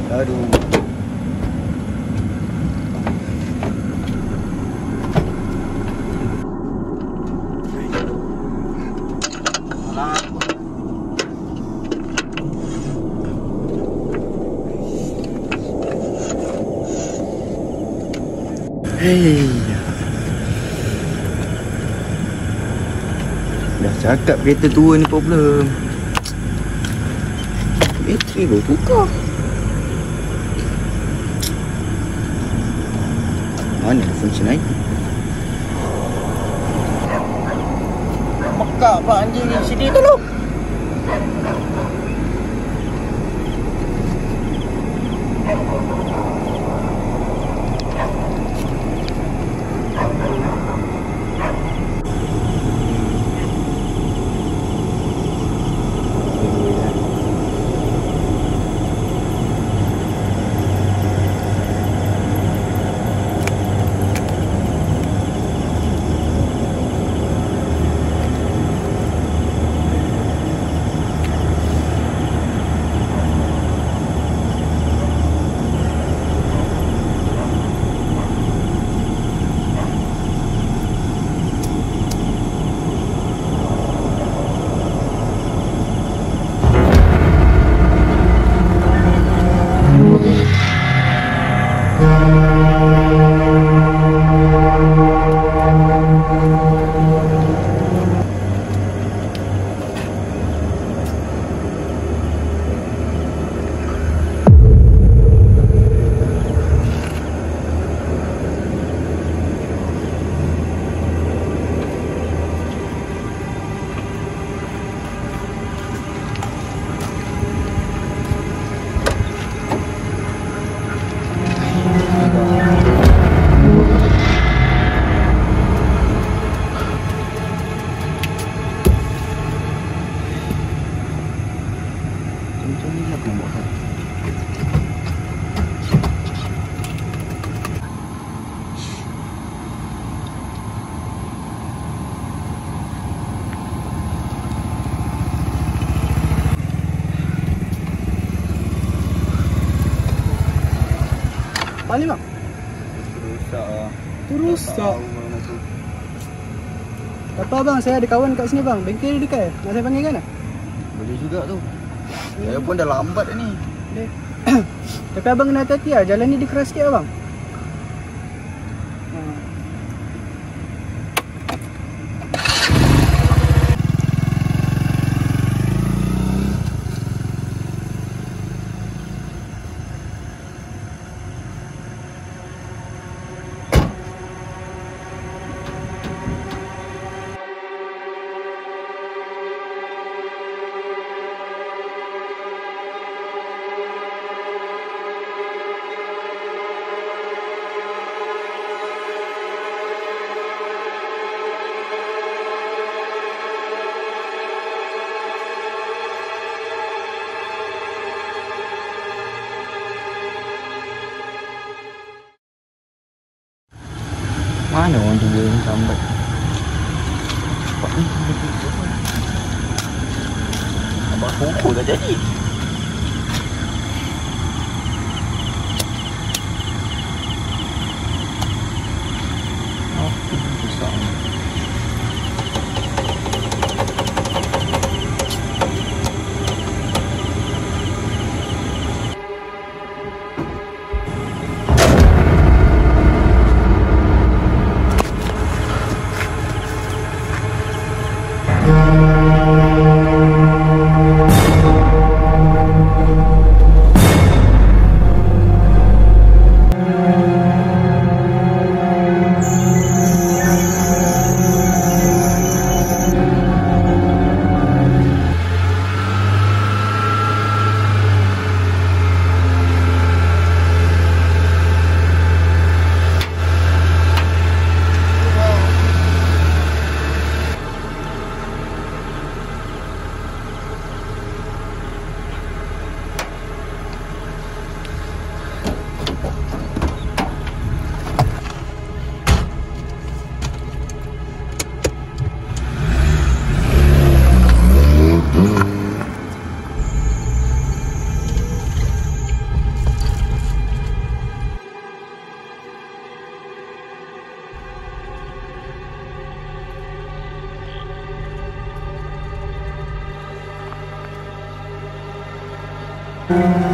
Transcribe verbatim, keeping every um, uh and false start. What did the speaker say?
Aduh. Hei. Dah cakap kereta tua ni problem. Bateri baru tukar. Mana fungsi naik? Mekak pula anjing yang sini tu lu. Apa ni bang? Rusak lah. Tu rusak. Kata abang, saya ada kawan kat sini bang. Bengkel dia dekat. Nak saya panggilkan tak? Boleh juga tu. Saya pun dah lambat dah ni. Boleh. Tapi abang kena hati-hati lah. Jalan ni dia keras sikit abang. Mana orang tu yang sambat? Cepat ni. Abang pukul dah jadi. Apa yang susah ni? Hmm.